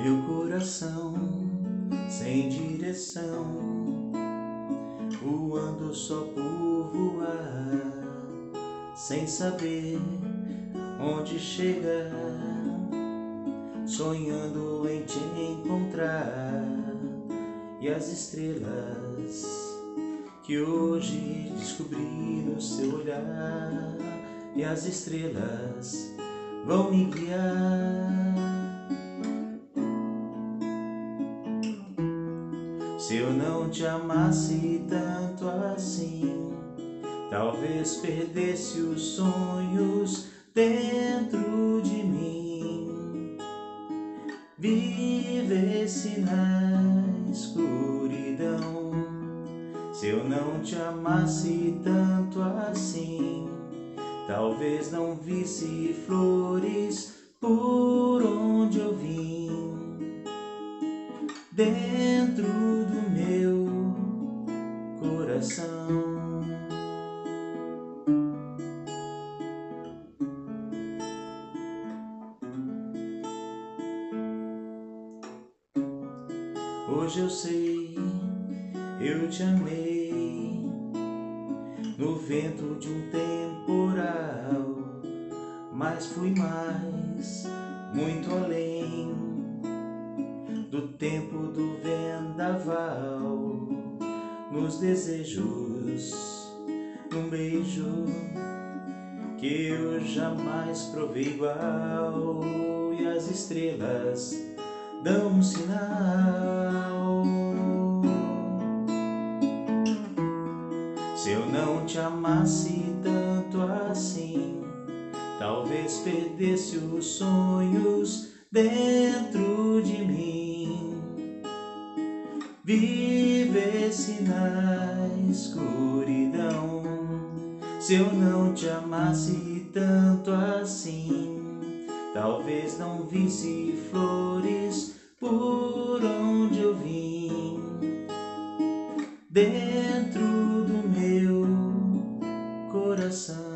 Meu coração sem direção, voando só por voar, sem saber onde chegar, sonhando em te encontrar. E as estrelas que hoje descobri no seu olhar, e as estrelas vão me guiar. Se eu não te amasse tanto assim, talvez perdesse os sonhos dentro de mim, vivesse na escuridão. Se eu não te amasse tanto assim, talvez não visse flores por onde eu vim. Dentro do meu coração, hoje eu sei, eu te amei no vento de um temporal, mas fui mais, muito além do tempo do vendaval, nos desejos, num beijo que eu jamais provei igual. E as estrelas dão um sinal. Se eu não te amasse tanto assim, talvez perdesse os sonhos dentro de mim, vivesse na escuridão. Se eu não te amasse tanto assim, talvez não visse flores por onde eu vim. Dentro do meu coração.